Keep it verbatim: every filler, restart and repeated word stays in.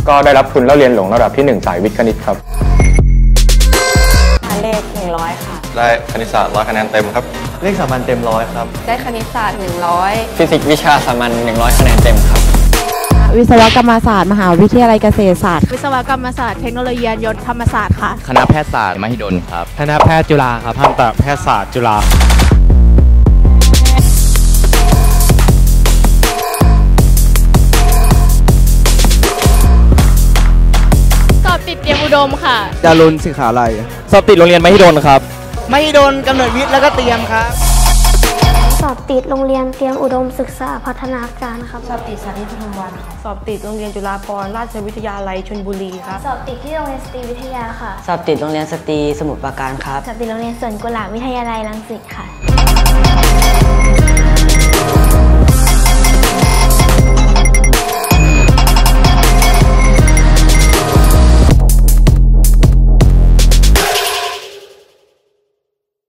ก็ได้รับทุนเล่าเรียนหลวงระดับที่หนึ่งสายวิทย์คณิตครับเลขหนึ่งร้อยค่ะได้คณิตศาสตร์ร้อยคะแนนเต็มครับเลขสามัญเต็มร้อยครับได้คณิตศาสตร์หนึ่งร้อยฟิสิกส์วิชาสามัญหนึ่งร้อยคะแนนเต็มครับวิศวกรรมศาสตร์มหาวิทยาลัยเกษตรศาสตร์วิศวกรรมศาสตร์เทคโนโลยียานยนต์ธรรมศาสตร์ค่ะคณะแพทยศาสตร์มหิดลครับคณะแพทย์จุฬาครับทันตแพทยศาสตร์จุฬาสอบติดเตรียมอุดมค่ะดารุณสิขาลัยสอบติดโรงเรียนมหิดลครับมหิดลกำเนิดวิทย์แล้วก็เตรียมครับสอบติดโรงเรียนเตรียมอุดมศึกษาพัฒนาการครับสอบติดสาธิตปทุมวันสอบติดโรงเรียนจุฬาภรณราชวิทยาลัยชลบุรีครับสอบติดที่โรงเรียนสตรีวิทยาค่ะสอบติดโรงเรียนสตรีสมุทรปราการครับสอบติดโรงเรียนสวนกุหลาบวิทยาลัยรังสิตค่ะ